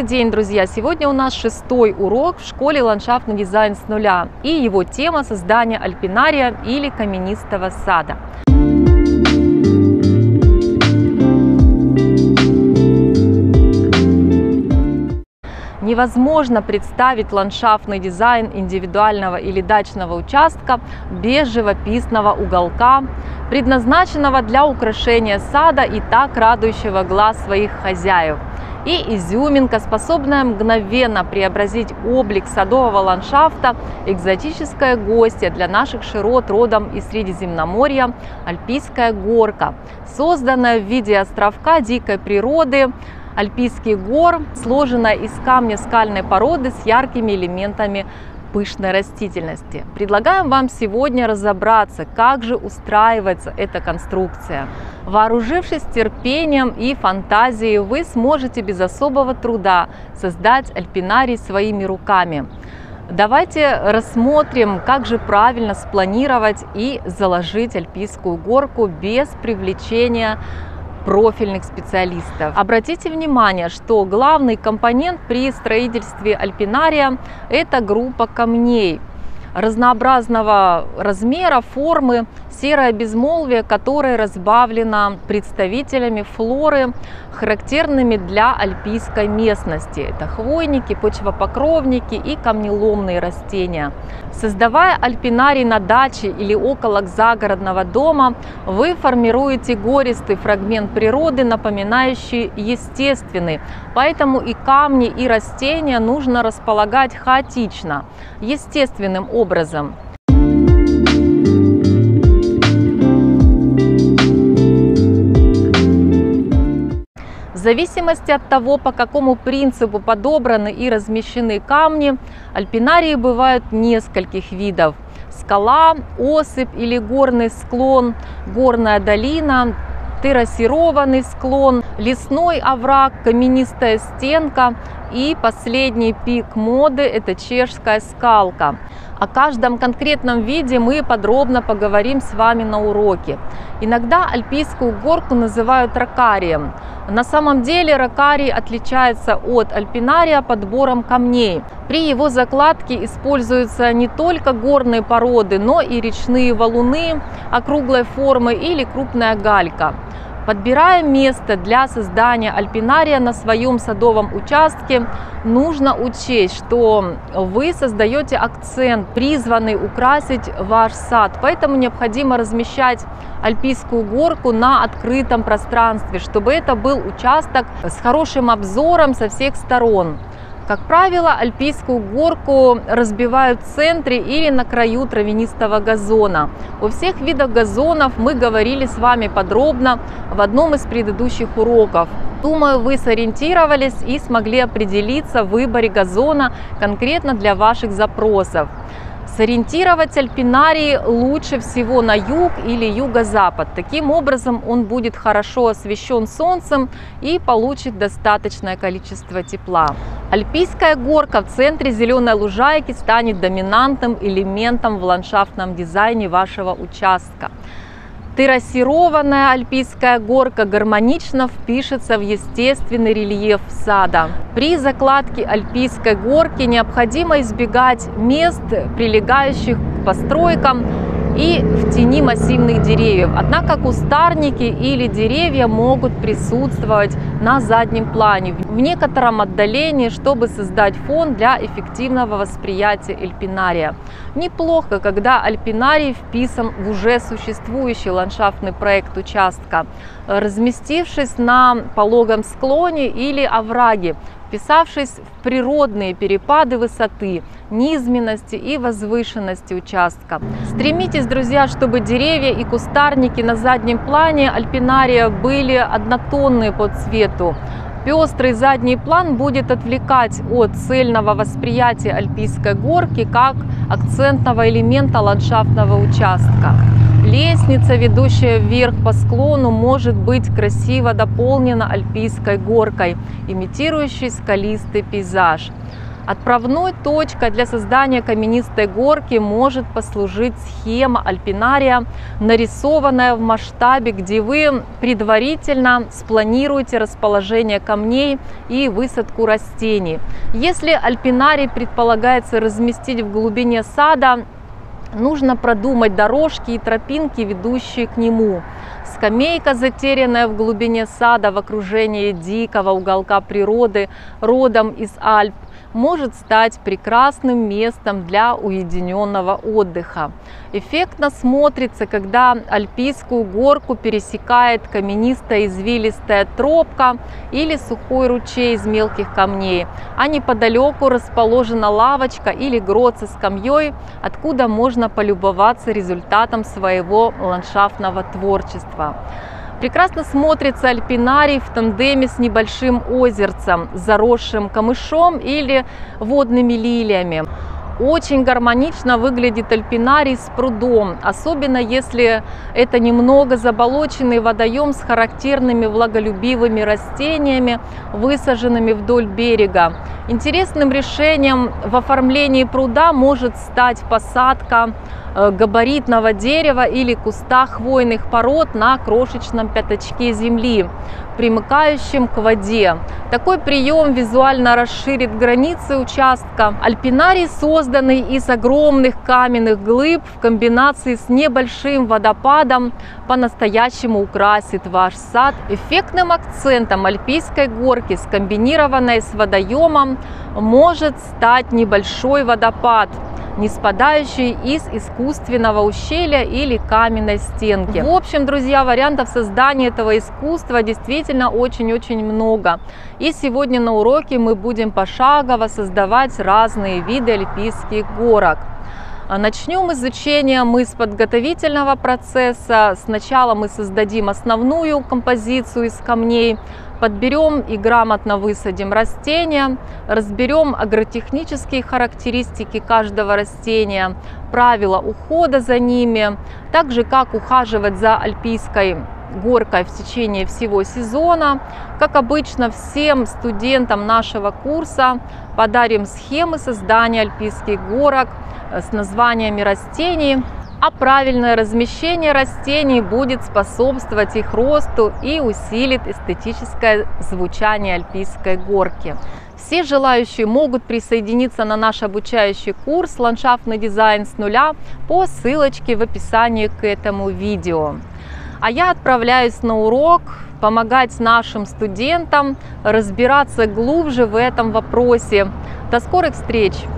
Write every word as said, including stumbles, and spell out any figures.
день, друзья! Сегодня у нас шестой урок в школе «Ландшафтный дизайн с нуля» и его тема создания альпинария или каменистого сада. Невозможно представить ландшафтный дизайн индивидуального или дачного участка без живописного уголка, предназначенного для украшения сада и так радующего глаз своих хозяев. И изюминка, способная мгновенно преобразить облик садового ландшафта, экзотическое гостье для наших широт родом из Средиземноморья – Альпийская горка, созданная в виде островка дикой природы, Альпийских гор, сложенная из камня скальной породы с яркими элементами пышной растительности. Предлагаем вам сегодня разобраться, как же устраивается эта конструкция. Вооружившись терпением и фантазией, вы сможете без особого труда создать альпинарий своими руками. Давайте рассмотрим, как же правильно спланировать и заложить альпийскую горку без привлечения профильных специалистов. Обратите внимание, что главный компонент при строительстве альпинария – это группа камней разнообразного размера, формы, серое безмолвие, которое разбавлено представителями флоры, характерными для альпийской местности. Это хвойники, почвопокровники и камнеломные растения. Создавая альпинарий на даче или около загородного дома, вы формируете гористый фрагмент природы, напоминающий естественный. Поэтому и камни, и растения нужно располагать хаотично, естественным образом. В зависимости от того, по какому принципу подобраны и размещены камни, альпинарии бывают нескольких видов: скала, осыпь или горный склон, горная долина, террасированный склон, лесной овраг, каменистая стенка и последний пик моды – это чешская скалка. О каждом конкретном виде мы подробно поговорим с вами на уроке. Иногда альпийскую горку называют рокарием. На самом деле рокарий отличается от альпинария подбором камней. При его закладке используются не только горные породы, но и речные валуны округлой формы или крупная галька. Подбирая место для создания альпинария на своем садовом участке, нужно учесть, что вы создаете акцент, призванный украсить ваш сад. Поэтому необходимо размещать альпийскую горку на открытом пространстве, чтобы это был участок с хорошим обзором со всех сторон. Как правило, альпийскую горку разбивают в центре или на краю травянистого газона. О всех видах газонов мы говорили с вами подробно в одном из предыдущих уроков. Думаю, вы сориентировались и смогли определиться в выборе газона конкретно для ваших запросов. Сориентировать альпинарий лучше всего на юг или юго-запад. Таким образом он будет хорошо освещен солнцем и получит достаточное количество тепла. Альпийская горка в центре зеленой лужайки станет доминантным элементом в ландшафтном дизайне вашего участка. Террасированная альпийская горка гармонично впишется в естественный рельеф сада. При закладке альпийской горки необходимо избегать мест, прилегающих к постройкам и в тени массивных деревьев. Однако кустарники или деревья могут присутствовать на заднем плане в некотором отдалении, чтобы создать фон для эффективного восприятия альпинария. Неплохо, когда альпинарий вписан в уже существующий ландшафтный проект участка, разместившись на пологом склоне или овраге, вписавшись в природные перепады высоты, низменности и возвышенности участка. Стремитесь, друзья, чтобы деревья и кустарники на заднем плане альпинария были однотонные по цвету. Пестрый задний план будет отвлекать от цельного восприятия альпийской горки как акцентного элемента ландшафтного участка. Лестница, ведущая вверх по склону, может быть красиво дополнена альпийской горкой, имитирующей скалистый пейзаж. Отправной точкой для создания каменистой горки может послужить схема альпинария, нарисованная в масштабе, где вы предварительно спланируете расположение камней и высадку растений. Если альпинарий предполагается разместить в глубине сада, нужно продумать дорожки и тропинки, ведущие к нему. Скамейка, затерянная в глубине сада в окружении дикого уголка природы, родом из Альп, может стать прекрасным местом для уединенного отдыха. Эффектно смотрится, когда альпийскую горку пересекает каменистая извилистая тропка или сухой ручей из мелких камней, а неподалеку расположена лавочка или грот со скамьей, откуда можно полюбоваться результатом своего ландшафтного творчества. Прекрасно смотрится альпинарий в тандеме с небольшим озерцем, заросшим камышом или водными лилиями. Очень гармонично выглядит альпинарий с прудом, особенно если это немного заболоченный водоем с характерными влаголюбивыми растениями, высаженными вдоль берега. Интересным решением в оформлении пруда может стать посадка габаритного дерева или куста хвойных пород на крошечном пятачке земли, примыкающем к воде. Такой прием визуально расширит границы участка. Альпинарий, созданный из огромных каменных глыб в комбинации с небольшим водопадом, по-настоящему украсит ваш сад. Эффектным акцентом альпийской горки, скомбинированной с водоемом, может стать небольшой водопад, не спадающий из искусственного ущелья или каменной стенки. В общем, друзья, вариантов создания этого искусства действительно очень-очень много. И сегодня на уроке мы будем пошагово создавать разные виды альпийских горок. Начнем изучение мы с подготовительного процесса. Сначала мы создадим основную композицию из камней, подберем и грамотно высадим растения, разберем агротехнические характеристики каждого растения, правила ухода за ними, также как ухаживать за альпийской горкой в течение всего сезона. Как обычно, всем студентам нашего курса подарим схемы создания альпийских горок с названиями растений, а правильное размещение растений будет способствовать их росту и усилит эстетическое звучание альпийской горки. Все желающие могут присоединиться на наш обучающий курс «Ландшафтный дизайн с нуля» по ссылочке в описании к этому видео. А я отправляюсь на урок помогать нашим студентам разбираться глубже в этом вопросе. До скорых встреч!